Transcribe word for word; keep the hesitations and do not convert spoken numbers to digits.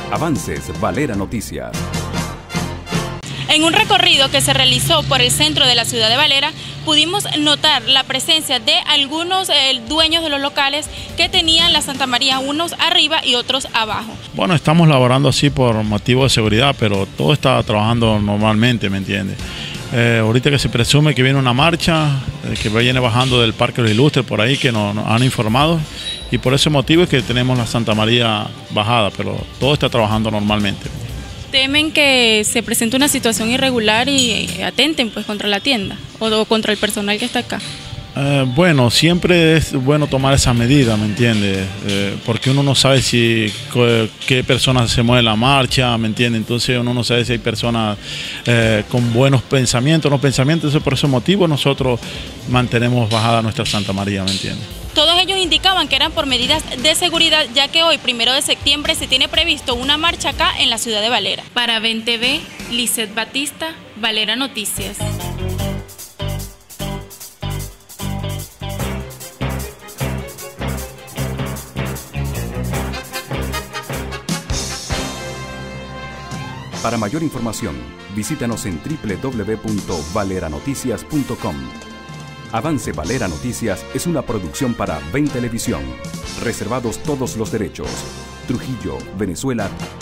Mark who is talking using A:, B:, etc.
A: Avances Valera Noticias.
B: En un recorrido que se realizó por el centro de la ciudad de Valera, pudimos notar la presencia de algunos eh, dueños de los locales que tenían la Santa María, unos arriba y otros abajo.
C: Bueno, estamos laborando así por motivo de seguridad, pero todo está trabajando normalmente, ¿me entiendes? Eh, ahorita que se presume que viene una marcha, eh, que viene bajando del Parque Los Ilustres por ahí, que nos, nos han informado, y por ese motivo es que tenemos la Santa María bajada, pero todo está trabajando normalmente.
B: ¿Temen que se presente una situación irregular y atenten pues contra la tienda o, o contra el personal que está acá?
C: Eh, bueno, siempre es bueno tomar esa medida, ¿me entiendes? Eh, porque uno no sabe si qué personas se mueven la marcha, ¿me entiendes? Entonces uno no sabe si hay personas eh, con buenos pensamientos, no pensamientos. Entonces, por ese motivo nosotros mantenemos bajada nuestra Santa María, ¿me entiendes?
B: Todos ellos indicaban que eran por medidas de seguridad, ya que hoy, primero de septiembre, se tiene previsto una marcha acá en la ciudad de Valera. Para VEN T V, Lizeth Batista, Valera Noticias.
A: Para mayor información, visítanos en doble u doble u doble u punto valera noticias punto com. Avance Valera Noticias es una producción para VEN Televisión. Reservados todos los derechos. Trujillo, Venezuela,